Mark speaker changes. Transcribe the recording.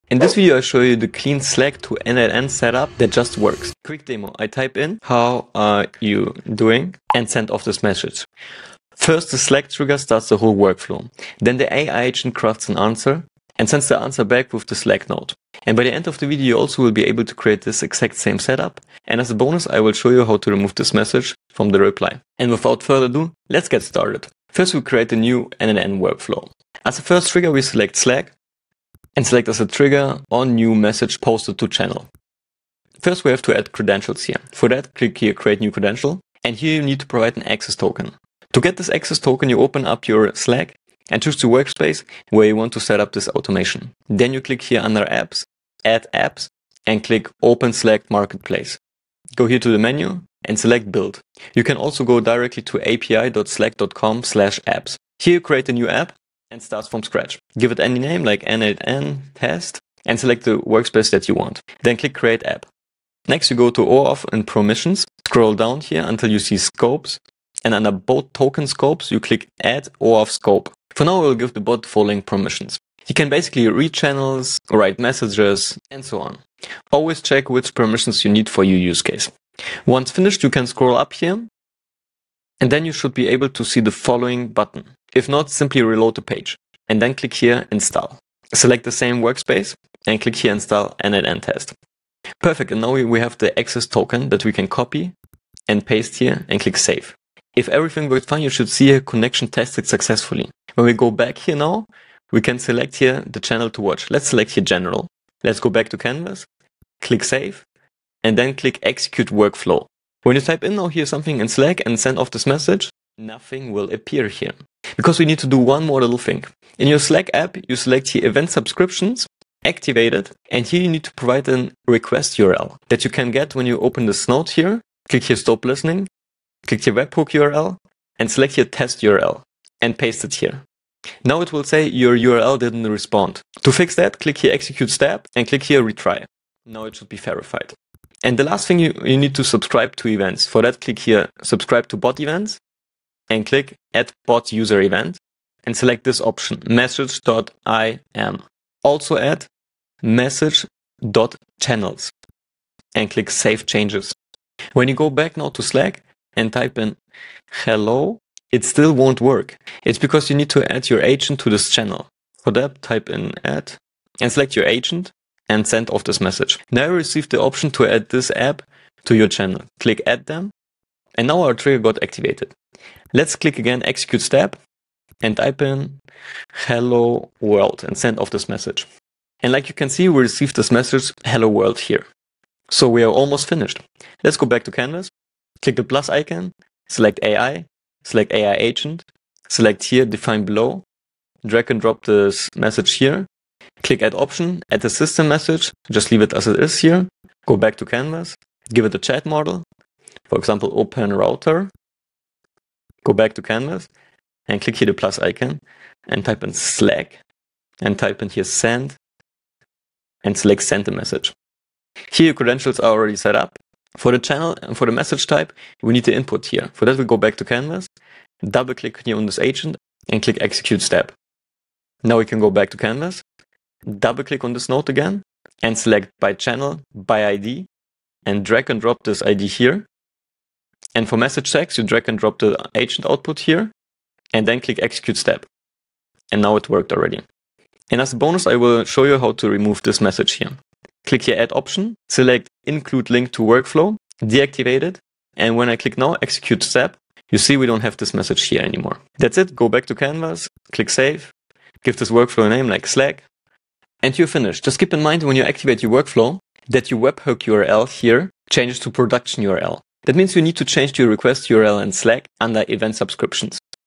Speaker 1: In this video I show you the clean Slack to n8n setup that just works. Quick demo, I type in "how are you doing" and send off this message. First the Slack trigger starts the whole workflow. Then the AI agent crafts an answer and sends the answer back with the Slack note. And by the end of the video you also will be able to create this exact same setup. And as a bonus I will show you how to remove this message from the reply. And without further ado, let's get started. First we create a new n8n workflow. As a first trigger we select Slack and select as a trigger on new message posted to channel. First we have to add credentials here. For that click here create new credential and here you need to provide an access token. To get this access token you open up your Slack and choose the workspace where you want to set up this automation. Then you click here under apps, add apps and click open Slack marketplace. Go here to the menu and select build. You can also go directly to api.slack.com/apps. Here you create a new app and start from scratch. Give it any name like n8n test and select the workspace that you want. Then click create app. Next you go to OAuth and permissions. Scroll down here until you see scopes and under both token scopes you click add OAuth scope. For now we'll give the bot the following permissions. You can basically read channels, write messages and so on. Always check which permissions you need for your use case. Once finished you can scroll up here and then you should be able to see the following button. If not, simply reload the page and then click here install. Select the same workspace and click here install n8n test. Perfect, and now we have the access token that we can copy and paste here and click save. If everything worked fine you should see here connection tested successfully. When we go back here now we can select here the channel to watch. Let's select here general. Let's go back to canvas, click save and then click execute workflow. When you type in now here something in Slack and send off this message, nothing will appear here. Because we need to do one more little thing. In your Slack app, you select here event subscriptions, activate it, and here you need to provide a request URL that you can get when you open this note here. Click here stop listening, click here webhook URL, and select here test URL, and paste it here. Now it will say your URL didn't respond. To fix that, click here execute step, and click here retry. Now it should be verified. And the last thing you need to subscribe to events. For that, click here subscribe to bot events and click add bot user event and select this option message.im. Also add message.channels and click save changes. When you go back now to Slack and type in hello, it still won't work. It's because you need to add your agent to this channel. For that, type in add and select your agent and send off this message. Now you received the option to add this app to your channel. Click add them and now our trigger got activated. Let's click again execute step and type in hello world and send off this message. And like you can see we received this message hello world here. So we are almost finished. Let's go back to canvas, click the plus icon, select AI, select AI agent, select here define below, drag and drop this message here. Click add option, add the system message, just leave it as it is here. Go back to canvas, give it a chat model, for example open router. Go back to canvas and click here the plus icon and type in Slack and type in here send and select send the message. Here your credentials are already set up. For the channel and for the message type we need the input here. For that we go back to canvas, double click here on this agent and click execute step. Now we can go back to canvas. Double click on this node again and select by channel, by ID and drag and drop this ID here. And for message text you drag and drop the agent output here and then click execute step. And now it worked already. And as a bonus I will show you how to remove this message here. Click here add option, select include link to workflow, deactivate it, and when I click now execute step, you see we don't have this message here anymore. That's it, go back to canvas, click save, give this workflow a name like Slack, and you're finished. Just keep in mind when you activate your workflow that your webhook URL here changes to production URL. That means you need to change your request URL in Slack under event subscriptions.